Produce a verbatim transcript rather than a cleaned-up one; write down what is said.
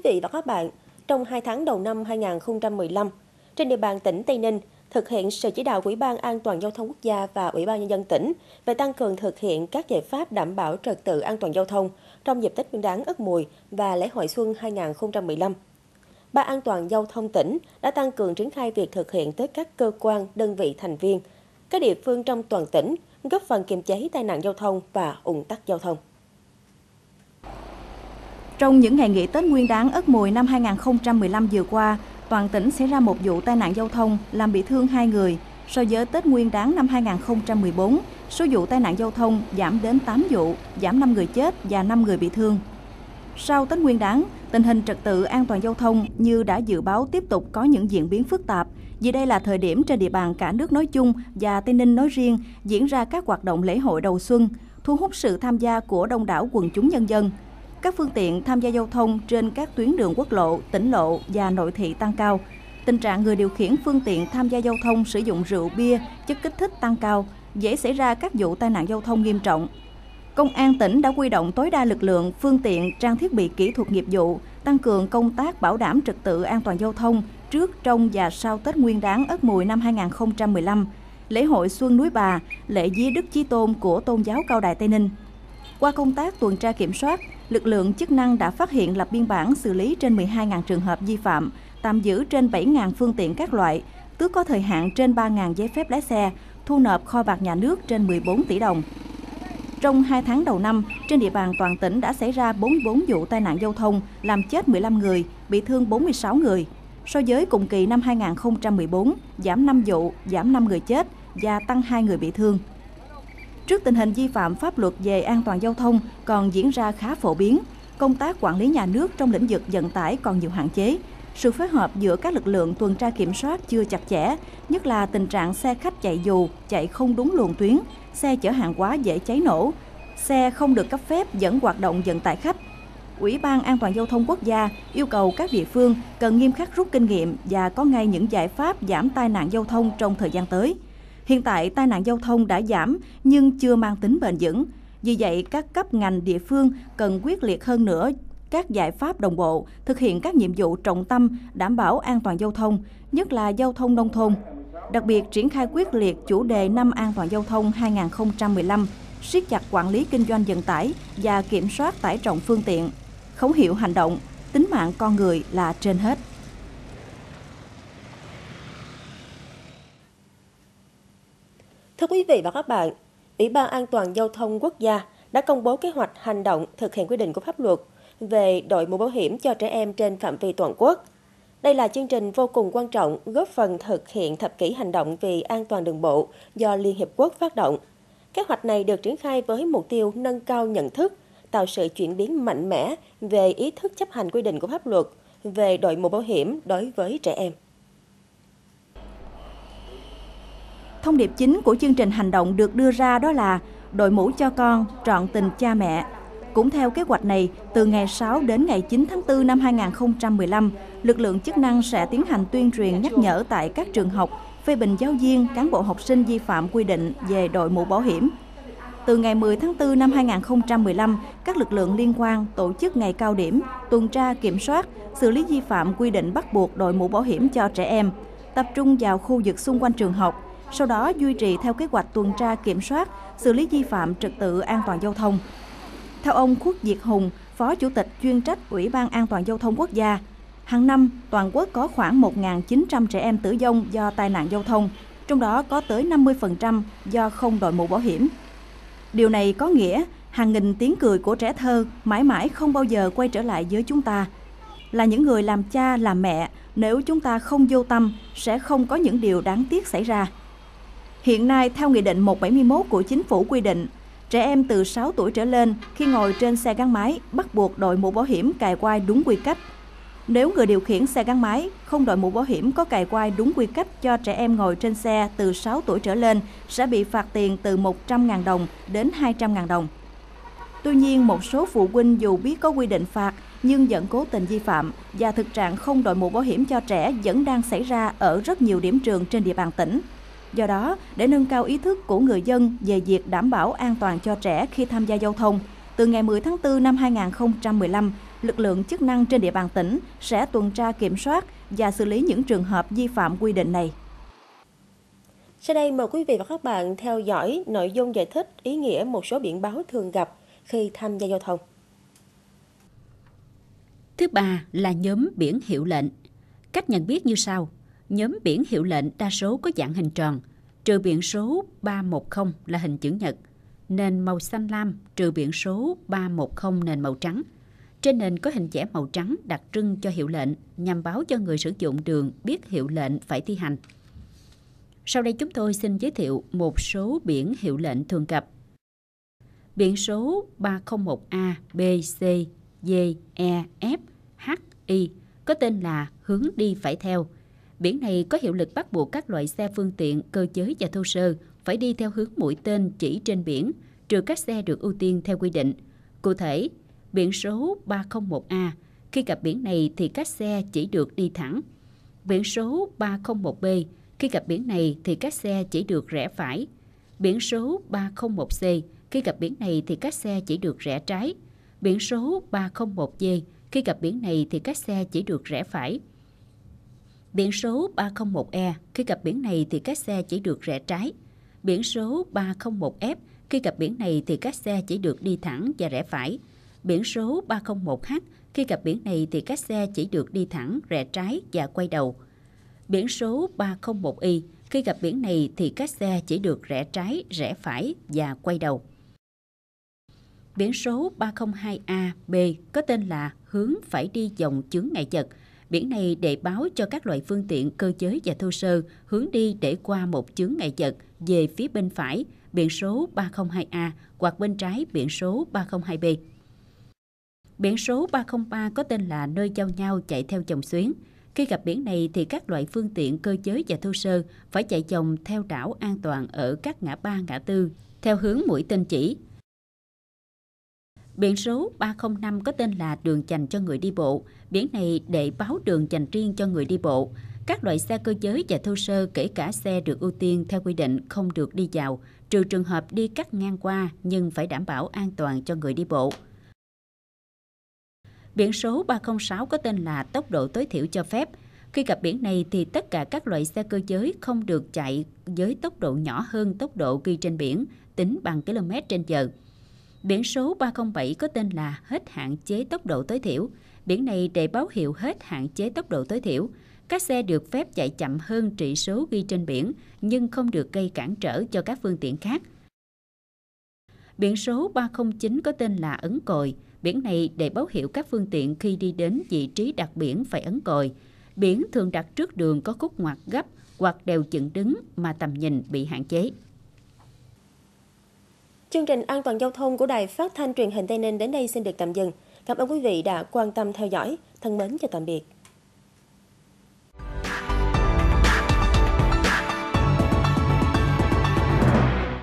vị và các bạn, trong hai tháng đầu năm hai nghìn không trăm mười lăm, trên địa bàn tỉnh Tây Ninh, thực hiện sự chỉ đạo của Ủy ban An toàn Giao thông Quốc gia và Ủy ban Nhân dân tỉnh về tăng cường thực hiện các giải pháp đảm bảo trật tự an toàn giao thông trong dịp Tết Nguyên đán Ất Mùi và lễ hội xuân hai nghìn không trăm mười lăm. Ban An toàn Giao thông tỉnh đã tăng cường triển khai việc thực hiện tới các cơ quan, đơn vị thành viên, các địa phương trong toàn tỉnh, góp phần kiềm chế tai nạn giao thông và ùn tắc giao thông. Trong những ngày nghỉ Tết Nguyên đán Ất Mùi năm hai nghìn không trăm mười lăm vừa qua, toàn tỉnh xảy ra một vụ tai nạn giao thông làm bị thương hai người. So với Tết Nguyên đán năm hai nghìn không trăm mười bốn, số vụ tai nạn giao thông giảm đến tám vụ, giảm năm người chết và năm người bị thương. Sau Tết Nguyên đán, tình hình trật tự an toàn giao thông như đã dự báo tiếp tục có những diễn biến phức tạp, vì đây là thời điểm trên địa bàn cả nước nói chung và Tây Ninh nói riêng diễn ra các hoạt động lễ hội đầu xuân, thu hút sự tham gia của đông đảo quần chúng nhân dân. Các phương tiện tham gia giao thông trên các tuyến đường quốc lộ, tỉnh lộ và nội thị tăng cao. Tình trạng người điều khiển phương tiện tham gia giao thông sử dụng rượu bia, chất kích thích tăng cao, dễ xảy ra các vụ tai nạn giao thông nghiêm trọng. Công an tỉnh đã huy động tối đa lực lượng, phương tiện, trang thiết bị kỹ thuật nghiệp vụ, tăng cường công tác bảo đảm trật tự an toàn giao thông trước, trong và sau Tết Nguyên đán Ất Mùi năm hai nghìn không trăm mười lăm, lễ hội Xuân Núi Bà, lễ vía Đức Chí Tôn của Tôn giáo Cao Đài Tây Ninh. Qua công tác tuần tra kiểm soát, lực lượng chức năng đã phát hiện lập biên bản xử lý trên mười hai nghìn trường hợp vi phạm, tạm giữ trên bảy nghìn phương tiện các loại, tước có thời hạn trên ba nghìn giấy phép lái xe, thu nộp kho bạc nhà nước trên mười bốn tỷ đồng. Trong hai tháng đầu năm, trên địa bàn toàn tỉnh đã xảy ra bốn mươi bốn vụ tai nạn giao thông, làm chết mười lăm người, bị thương bốn mươi sáu người. So với cùng kỳ năm hai nghìn không trăm mười bốn, giảm năm vụ, giảm năm người chết và tăng hai người bị thương. Trước tình hình vi phạm pháp luật về an toàn giao thông còn diễn ra khá phổ biến, công tác quản lý nhà nước trong lĩnh vực vận tải còn nhiều hạn chế. Sự phối hợp giữa các lực lượng tuần tra kiểm soát chưa chặt chẽ, nhất là tình trạng xe khách chạy dù, chạy không đúng luồng tuyến, xe chở hàng hóa dễ cháy nổ, xe không được cấp phép vẫn hoạt động vận tải khách. Ủy ban An toàn Giao thông Quốc gia yêu cầu các địa phương cần nghiêm khắc rút kinh nghiệm và có ngay những giải pháp giảm tai nạn giao thông trong thời gian tới. Hiện tại, tai nạn giao thông đã giảm nhưng chưa mang tính bền vững. Vì vậy, các cấp ngành địa phương cần quyết liệt hơn nữa các giải pháp đồng bộ, thực hiện các nhiệm vụ trọng tâm đảm bảo an toàn giao thông, nhất là giao thông nông thôn. Đặc biệt, triển khai quyết liệt chủ đề năm an toàn giao thông hai nghìn không trăm mười lăm, siết chặt quản lý kinh doanh vận tải và kiểm soát tải trọng phương tiện. Khẩu hiệu hành động, tính mạng con người là trên hết. Thưa quý vị và các bạn, Ủy ban An toàn Giao thông Quốc gia đã công bố kế hoạch hành động thực hiện quy định của pháp luật về đội mũ bảo hiểm cho trẻ em trên phạm vi toàn quốc. Đây là chương trình vô cùng quan trọng góp phần thực hiện thập kỷ hành động vì an toàn đường bộ do Liên Hiệp Quốc phát động. Kế hoạch này được triển khai với mục tiêu nâng cao nhận thức, tạo sự chuyển biến mạnh mẽ về ý thức chấp hành quy định của pháp luật về đội mũ bảo hiểm đối với trẻ em. Thông điệp chính của chương trình hành động được đưa ra đó là đội mũ cho con, trọn tình cha mẹ. Cũng theo kế hoạch này, từ ngày sáu đến ngày chín tháng tư năm hai nghìn không trăm mười lăm, lực lượng chức năng sẽ tiến hành tuyên truyền nhắc nhở tại các trường học, phê bình giáo viên, cán bộ học sinh vi phạm quy định về đội mũ bảo hiểm. Từ ngày mười tháng tư năm hai nghìn không trăm mười lăm, các lực lượng liên quan tổ chức ngày cao điểm, tuần tra kiểm soát, xử lý vi phạm quy định bắt buộc đội mũ bảo hiểm cho trẻ em, tập trung vào khu vực xung quanh trường học, sau đó duy trì theo kế hoạch tuần tra kiểm soát, xử lý vi phạm trật tự an toàn giao thông. Theo ông Khuất Việt Hùng, Phó Chủ tịch chuyên trách Ủy ban An toàn Giao thông Quốc gia, hàng năm toàn quốc có khoảng một nghìn chín trăm trẻ em tử vong do tai nạn giao thông, trong đó có tới năm mươi phần trăm do không đội mũ bảo hiểm. Điều này có nghĩa hàng nghìn tiếng cười của trẻ thơ mãi mãi không bao giờ quay trở lại với chúng ta. Là những người làm cha, làm mẹ, nếu chúng ta không vô tâm, sẽ không có những điều đáng tiếc xảy ra. Hiện nay, theo Nghị định một trăm bảy mươi mốt của Chính phủ quy định, trẻ em từ sáu tuổi trở lên khi ngồi trên xe gắn máy bắt buộc đội mũ bảo hiểm cài quai đúng quy cách. Nếu người điều khiển xe gắn máy không đội mũ bảo hiểm có cài quai đúng quy cách cho trẻ em ngồi trên xe từ sáu tuổi trở lên sẽ bị phạt tiền từ một trăm nghìn đồng đến hai trăm nghìn đồng. Tuy nhiên, một số phụ huynh dù biết có quy định phạt nhưng vẫn cố tình vi phạm và thực trạng không đội mũ bảo hiểm cho trẻ vẫn đang xảy ra ở rất nhiều điểm trường trên địa bàn tỉnh. Do đó, để nâng cao ý thức của người dân về việc đảm bảo an toàn cho trẻ khi tham gia giao thông, từ ngày mười tháng tư năm hai nghìn không trăm mười lăm, lực lượng chức năng trên địa bàn tỉnh sẽ tuần tra kiểm soát và xử lý những trường hợp vi phạm quy định này. Sau đây mời quý vị và các bạn theo dõi nội dung giải thích ý nghĩa một số biển báo thường gặp khi tham gia giao thông. Thứ ba là nhóm biển hiệu lệnh. Cách nhận biết như sau. Nhóm biển hiệu lệnh đa số có dạng hình tròn, trừ biển số ba một không là hình chữ nhật, nền màu xanh lam, trừ biển số ba một không nền màu trắng. Trên nền có hình vẽ màu trắng đặc trưng cho hiệu lệnh, nhằm báo cho người sử dụng đường biết hiệu lệnh phải thi hành. Sau đây chúng tôi xin giới thiệu một số biển hiệu lệnh thường gặp. Biển số ba không một A, B, C, D, E, F, H, I có tên là hướng đi phải theo. Biển này có hiệu lực bắt buộc các loại xe phương tiện, cơ giới và thô sơ phải đi theo hướng mũi tên chỉ trên biển, trừ các xe được ưu tiên theo quy định. Cụ thể, biển số ba không một A, khi gặp biển này thì các xe chỉ được đi thẳng. Biển số ba không một B, khi gặp biển này thì các xe chỉ được rẽ phải. Biển số ba không một C, khi gặp biển này thì các xe chỉ được rẽ trái. Biển số ba không một D, khi gặp biển này thì các xe chỉ được rẽ phải. Biển số ba không một E, khi gặp biển này thì các xe chỉ được rẽ trái. Biển số ba không một F, khi gặp biển này thì các xe chỉ được đi thẳng và rẽ phải. Biển số ba không một H, khi gặp biển này thì các xe chỉ được đi thẳng, rẽ trái và quay đầu. Biển số ba không một Y, khi gặp biển này thì các xe chỉ được rẽ trái, rẽ phải và quay đầu. Biển số ba không hai A, B có tên là hướng phải đi vòng chướng ngại vật. Biển này để báo cho các loại phương tiện cơ giới và thô sơ hướng đi để qua một chướng ngại vật về phía bên phải biển số ba không hai A hoặc bên trái biển số ba không hai B. Biển số ba không ba có tên là nơi giao nhau chạy theo vòng xuyến. Khi gặp biển này thì các loại phương tiện cơ giới và thô sơ phải chạy vòng theo đảo an toàn ở các ngã ba ngã tư theo hướng mũi tên chỉ. Biển số ba không năm có tên là đường dành cho người đi bộ. Biển này để báo đường dành riêng cho người đi bộ. Các loại xe cơ giới và thô sơ kể cả xe được ưu tiên theo quy định không được đi vào, trừ trường hợp đi cắt ngang qua nhưng phải đảm bảo an toàn cho người đi bộ. Biển số ba không sáu có tên là tốc độ tối thiểu cho phép. Khi gặp biển này thì tất cả các loại xe cơ giới không được chạy với tốc độ nhỏ hơn tốc độ ghi trên biển, tính bằng km trên giờ. Biển số ba không bảy có tên là hết hạn chế tốc độ tối thiểu. Biển này để báo hiệu hết hạn chế tốc độ tối thiểu. Các xe được phép chạy chậm hơn trị số ghi trên biển nhưng không được gây cản trở cho các phương tiện khác. Biển số ba không chín có tên là ấn còi. Biển này để báo hiệu các phương tiện khi đi đến vị trí đặt biển phải ấn còi. Biển thường đặt trước đường có khúc ngoặt gấp hoặc đèo dựng đứng mà tầm nhìn bị hạn chế. Chương trình An toàn giao thông của Đài Phát thanh Truyền hình Tây Ninh đến đây xin được tạm dừng. Cảm ơn quý vị đã quan tâm theo dõi. Thân mến chào tạm biệt.